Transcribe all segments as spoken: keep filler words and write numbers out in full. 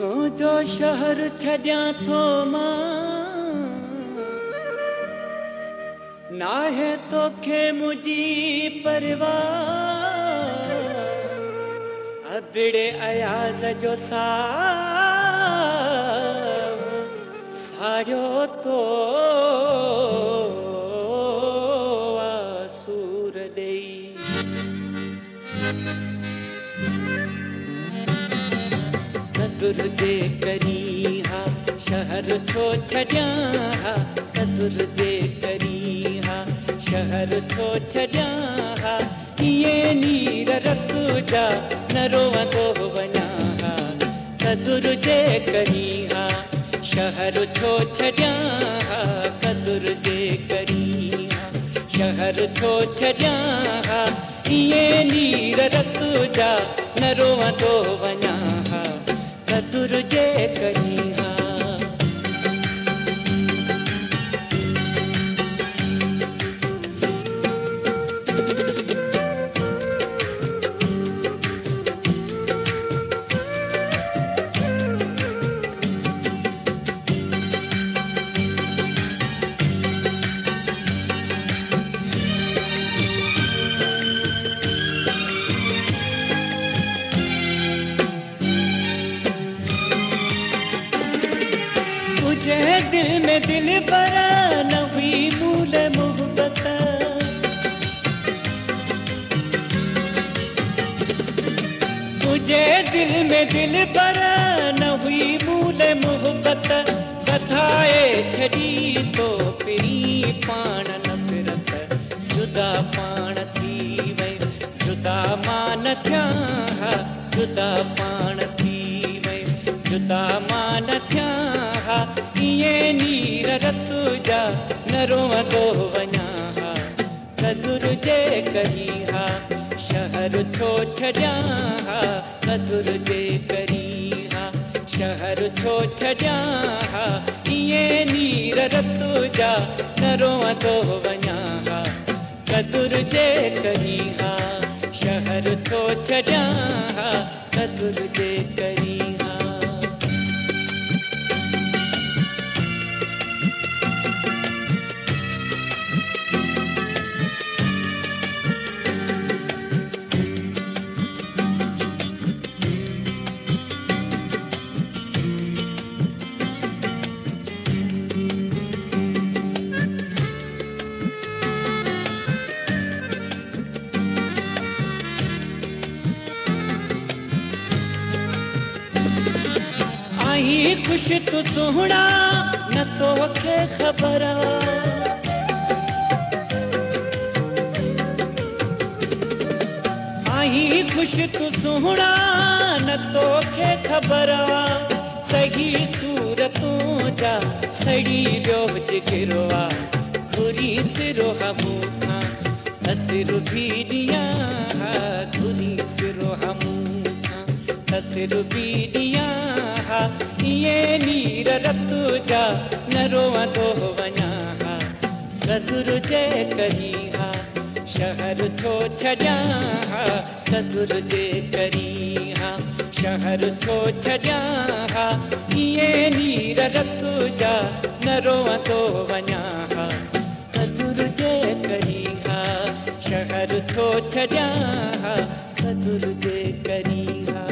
तो जो शहर छड्या थो मां ना है तो खे मुझी परवाह अबिड़े अयाज जो सा सायो तो आसूर देई कदुर जे करी हा शहर छो छड्या हा कदुर जे करी हा शहर छो छड्या हा ये नीर रत जा न रोवंदो वञा हा कदुर जे करी हा शहर छो छड्या हा कदुर जे करी हा शहर छो छड्या हा ये नीर रत जा न रोवंदो वञा हा कदुर जे करी हा तुझे दिल में दिल भरा न हुई मूल मोहब्बत तुझे दिल में दिल भरा न हुई मूल मोहब्बत कथाए छड़ी तो पिरी पाण न फिरत जुदा पाण थी वई जुदा मान थिया जुदा पाण थी वई जुदा मान थिया ये नीर रत जा न रोवंदो वञा हा कदुर जे करी हा शहर छो छड्या हा कदुर जे करी हा शहर छो छड्या हा ये नीर रत जा न रोवंदो वञा हा कदुर जे करी हा शहर छो छड्या हा कदुर जे करी हा आई खुश तू सुहणा न तोखे ख़बर आई खुश तू सुहणा न तोखे ख़बर सही सूरतूं जा सड़ी वियो जिगिरो आ घुरी सिरो हमूं खां हसिर बि ॾियां घुरी सिरो हमूं खां हसिर बि ॾियां ये नीर रत जा न रोवंदो वञा हा कदुर जे करी हा शहर छो छड्या हा कदुर जे करी हा शहर छो छड्या हा ये नीर रत जा न रोवंदो वञा हा कदुर जे करी हा शहर छो छड्या हा कदुर जे करी हा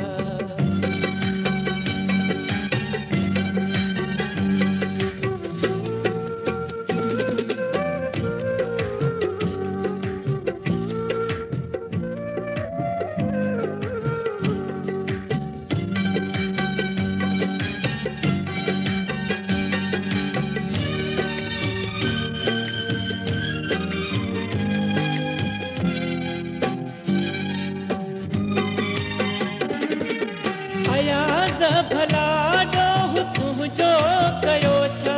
भला ॾोह तुंहिंजो कयो छा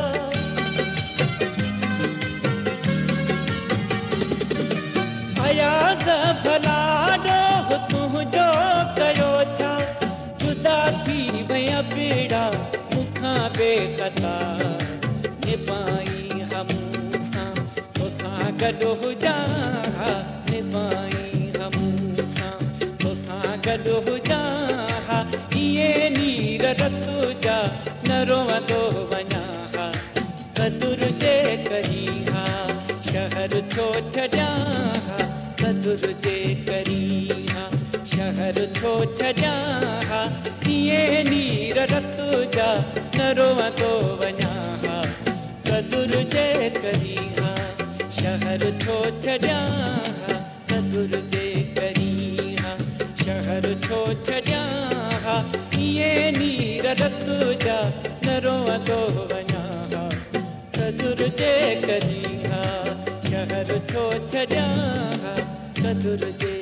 अयाज़ भला ॾोह तुंहिंजो कयो छा जुदा थी विया बेड़ा मूंखां बेख़ता निभाई हमूं सां तोसां गॾु हुजां निभाई हमूं सां तोसां गॾु हुजां ये नीर रतु जा न रोवंदो वञा हा कदुर जे करी हा शहर छो छॾियां हा कदुर जे करी हा शहर छो छॾियां हा कीअं नीर रतु जा न रोवंदो वञा हा कदुर जे करी हा शहर छो छॾियां हा कदुर जे करी हा शहर छो छॾियां हा कीअं नीर रतु जा न रोवंदो वञा हा कदुर जे करी हा शहर छो छॾियां हा कदुर जे